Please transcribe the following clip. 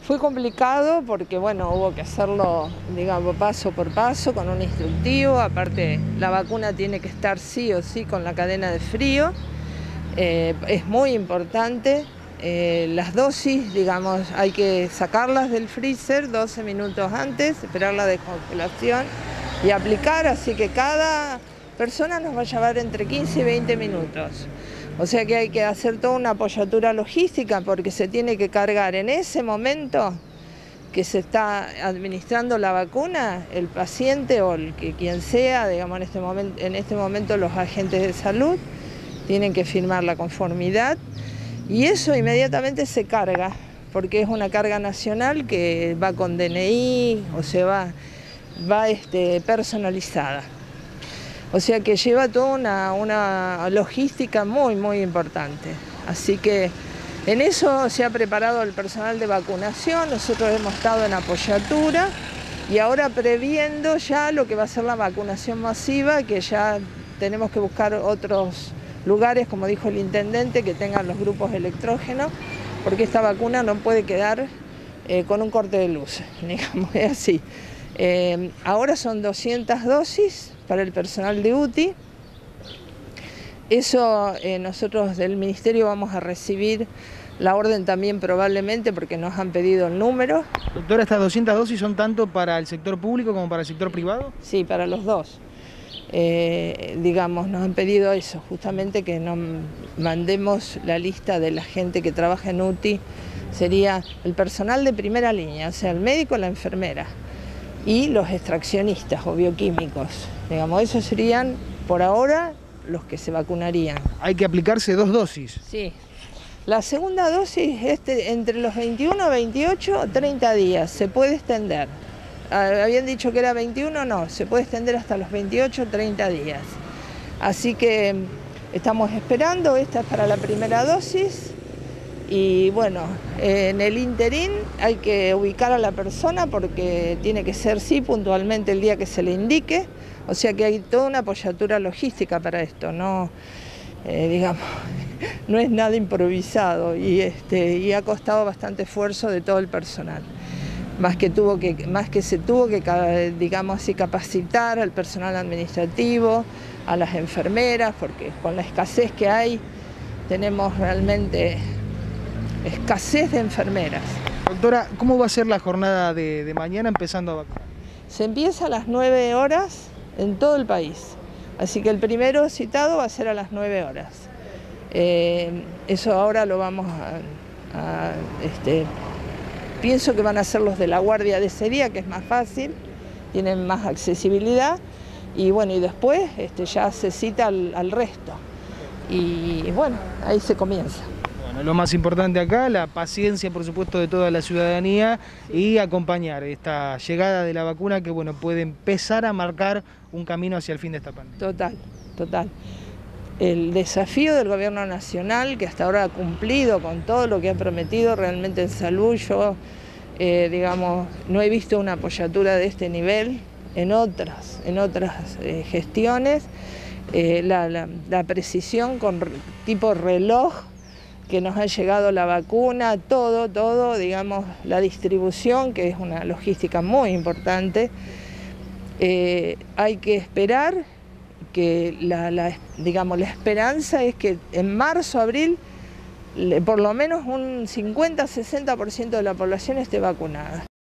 Fue complicado porque, bueno, hubo que hacerlo, digamos, paso por paso, con un instructivo. Aparte, la vacuna tiene que estar sí o sí con la cadena de frío. Es muy importante. Las dosis, digamos, hay que sacarlas del freezer 12 minutos antes, esperar la descongelación y aplicar, así que cada persona nos va a llevar entre 15 y 20 minutos. O sea que hay que hacer toda una apoyatura logística porque se tiene que cargar en ese momento que se está administrando la vacuna, el paciente o quien sea, digamos, en este momento los agentes de salud tienen que firmar la conformidad y eso inmediatamente se carga, porque es una carga nacional que va con DNI, o sea, va personalizada. O sea que lleva toda una logística muy importante. Así que en eso se ha preparado el personal de vacunación, nosotros hemos estado en apoyatura y ahora previendo ya lo que va a ser la vacunación masiva, que ya tenemos que buscar otros lugares, como dijo el intendente, que tengan los grupos electrógenos, porque esta vacuna no puede quedar con un corte de luz, digamos, es así. Ahora son 200 dosis para el personal de UTI. Eso nosotros del Ministerio vamos a recibir la orden también probablemente porque nos han pedido el número. Doctora, ¿estas 200 dosis son tanto para el sector público como para el sector privado? Sí, para los dos. Digamos, nos han pedido eso, justamente que nos mandemos la lista de la gente que trabaja en UTI. Sería el personal de primera línea, o sea, el médico, la enfermera y los extraccionistas o bioquímicos. Digamos, esos serían, por ahora, los que se vacunarían. Hay que aplicarse 2 dosis. Sí. La segunda dosis es entre los 21, 28 o 30 días. Se puede extender. Habían dicho que era 21, no. Se puede extender hasta los 28 o 30 días. Así que estamos esperando. Esta es para la primera dosis. Y bueno, en el interín hay que ubicar a la persona porque tiene que ser, sí, puntualmente el día que se le indique. O sea que hay toda una apoyatura logística para esto, no, digamos, no es nada improvisado y ha costado bastante esfuerzo de todo el personal. Más que se tuvo que, digamos así, capacitar al personal administrativo, a las enfermeras, porque con la escasez que hay, tenemos realmente escasez de enfermeras. Doctora, ¿cómo va a ser la jornada de mañana empezando a vacunar? Se empieza a las 9 horas en todo el país, así que el primero citado va a ser a las 9 horas. Eso ahora lo vamos pienso que van a ser los de la guardia de ese día, que es más fácil, tienen más accesibilidad, y bueno, y después ya se cita al resto, y bueno, ahí se comienza. Bueno, lo más importante acá, la paciencia, por supuesto, de toda la ciudadanía y acompañar esta llegada de la vacuna que, bueno, puede empezar a marcar un camino hacia el fin de esta pandemia. Total. El desafío del gobierno nacional, que hasta ahora ha cumplido con todo lo que ha prometido realmente en salud, yo, digamos, no he visto una apoyatura de este nivel en otras gestiones. La precisión con tipo reloj que nos ha llegado la vacuna, todo, digamos, la distribución, que es una logística muy importante. Hay que esperar que digamos, la esperanza es que en marzo, abril, por lo menos un 50-60% de la población esté vacunada.